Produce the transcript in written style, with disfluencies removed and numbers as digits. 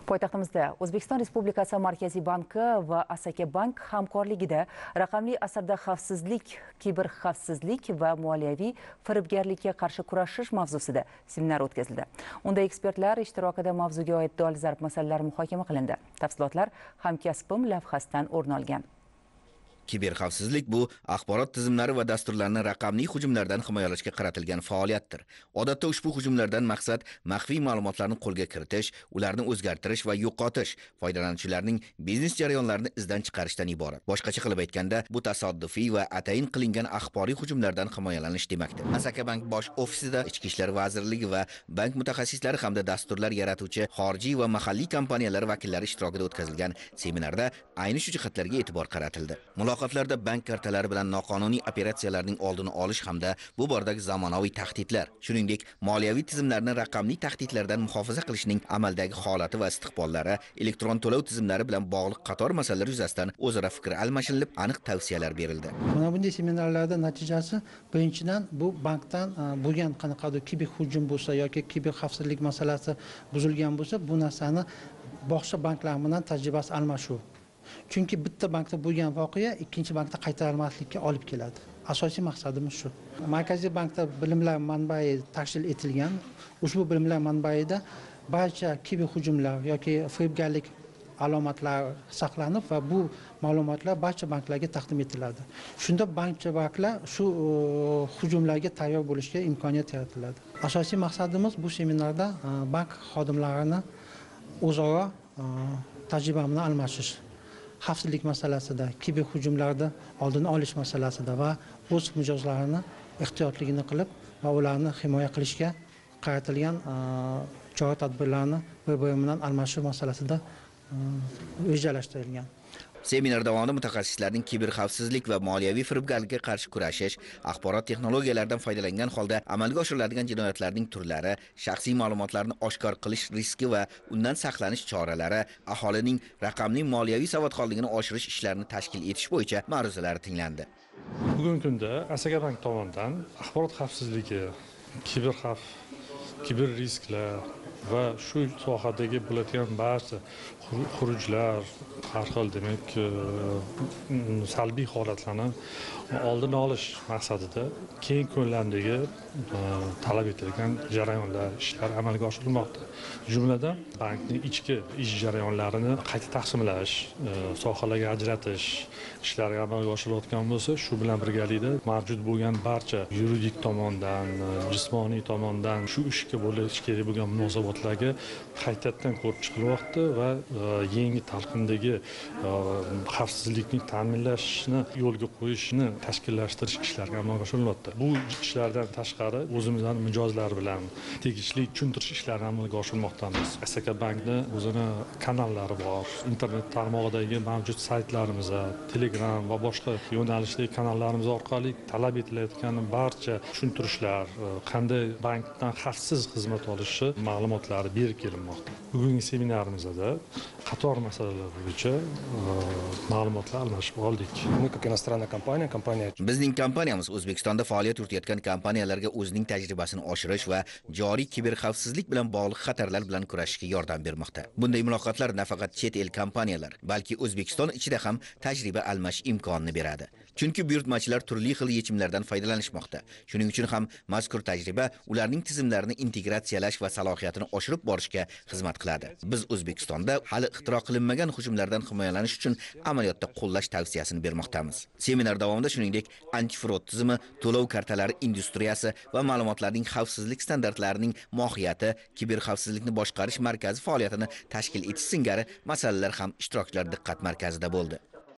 Poytaxtimizda O'zbekiston Respublikasi Markaziy banki va Asaka bank hamkorligida raqamli asrda xavfsizlik, kiberxavfsizlik va moliyaviy firibgarlikka qarshi kurashish mavzusida seminar o'tkazildi. Unda ekspertlar ishtirokida mavzuga oid dolzarb masalalar muhokama qilindi. Tafsilotlar Hamkasbim lavhasidan o'rin olgan. Kiberxavfsizlik bu axborot tizimlari va dasturlarni raqamli hujumlardan himoyalashga qaratilgan faoliyatdir. Odatda ushbu hujumlardan maqsad maxfiy ma'lumotlarni qo'lga kiritish, ularni o'zgartirish va yo'qotish, foydalanuvchilarning biznes jarayonlarini izdan chiqarishdan iborat. Boshqacha qilib aytganda, bu tasoddifiy va atayin qilingan axboriy hujumlardan himoyalanish demakdir. Asaka bank bosh ofisida Ichki ishlar vazirligi va bank mutaxassislari hamda dasturlar yaratuvchi xorijiy va mahalliy kompaniyalar vakillari ishtirokida o'tkazilgan seminarda ayni shu jihatlarga e'tibor qaratildi. Muloqotlarda bank kartalari bilan noqonuniy operatsiyalarning oldini olish hamda bu boradagi zamonaviy tahdidlar, shuningdek, moliyaviy tizimlarni raqamli tahdidlardan muhofaza qilishning amaldagi holati va istiqbollari, elektron to'lov tizimlari bilan bog'liq qator masalalar yuzasidan o'zaro fikr almashinilib, aniq tavsiyalar berildi. Mana bunday seminarlarda natijasi birinchidan bu bankdan bo'lgan qanaqadir kiber hujum bo'lsa yoki kiber xavfsizlik masalasi buzilgan bo'lsa, bu narsani boshqa banklar bilan tajribasi almashuv. Chunki bitta bankda bo'lgan voqea ikkinchi bankda qaytarilmaslikka olib keladi. Asosiy maqsadimiz shu. Markaziy bankda bilimlar manbai tashkil etilgan. Ushbu bilimlar manbaida barcha kiber hujumlar yoki firibgarlik alomatlari saqlanib va bu ma'lumotlar barcha banklarga taqdim etiladi. Shunda barcha banklar shu hujumlarga tayyor bo'lishga imkoniyat yaratiladi. Asosiy maqsadimiz bu seminarda bank xodimlarini o'zaro tajriba bilan almashish, xavfsizlik masalasida, kiber hujumlarda oldini olish masalasida va o'z mijozlarini ehtiyotligini qilib va ularni himoya qilishga qaratilgan chora-tadbirlarni bir-biri bilan almashish masalasida rejalashtirilgan. Seminar davomida mutaxassislarning kiberxavfsizlik va moliyaviy firibgarlikka qarshi kurashish, axborot texnologiyalaridan foydalangan holda amalga oshiriladigan jinoyatlarning turlari, shaxsiy ma'lumotlarni oshkor qilish riski va undan saqlanish choralari, aholining raqamli moliyaviy savodxonligini oshirish ishlarini tashkil etish bo'yicha ma'ruzalar tinglandi. Bugungi kunda Asaka bank tomonidan axborot xavfsizligi, kiber risklar va shu sohadagi bo'ladigan barcha xurujlar, har xil demak salbiy holatlarni oldini olish maqsadida keng ko'lamdagi talab etilgan jarayonlar, ishlar amalga oshirilmoqda. Jumladan, bankning ichki ish jarayonlarini qayta taqsimlash, sohalarga ajratish ishlari amalga oshirilayotgan bo'lsa, shu bilan birgalikda mavjud bo'lgan barcha yuridik tomondan, jismoniy tomondan shu ishga bo'lish kerak bo'lgan munosabatlarga qaytadan ko'rib chiqilyapti va yangi talqindagi xavfsizlikni ta'minlashni yo'lga qo'yishni tashkillashtirish ishlari amalga oshirilyapti. Bu ishlardan tashqari o'zimizning mijozlar bilan tegishli tushuntirish ishlari amalga oshirmoqdamiz. Asaka bankning o'zini kanallari bor, internet tarmog'idagi mavjud saytlarimiz, Telegram va boshqa yo'nalishdagi kanallarimiz orqali talab etilayotgan barcha tushuntirishlar, qanday bankdan xavfsiz xizmat olishi ma'lumotlari berib kelinmoqda. Bugungi seminarimizda qator masalalar bo'yicha ma'lumotlar almashib oldik. Bizning kompaniyamiz O'zbekistonda faoliyat yuritayotgan kompaniyalarga o'zining tajribasini oshirish va joriy kiberxavfsizlik bilan bog'liq xatarlar bilan kurashishga yordam bermoqda. Bunday muloqotlar nafaqat chet el kompaniyalar, balki O'zbekiston ichida ham tajriba almashish imkonini beradi. Chunki buyurtmachilar turli xil yechimlardan foydalanishmoqda. Shuning uchun ham mazkur tajriba ularning tizimlarini integratsiyalash va salohiyatini oshirib borishga xizmat qiladi. Biz O'zbekistonda hali ixtiro qilinmagan hujumlardan himoyalanish uchun amaliyotda qo'llash tavsiyasini bermoqdamiz. Seminar davomida shuningdek antifrod tizimi, to'lov kartalari industriyasi va ma'lumotlarning xavfsizlik standartlarining mohiyati, kiberxavfsizlikni boshqarish markazi faoliyatini tashkil etish singari masalalar ham ishtirokchilar diqqat markazida bo'ldi.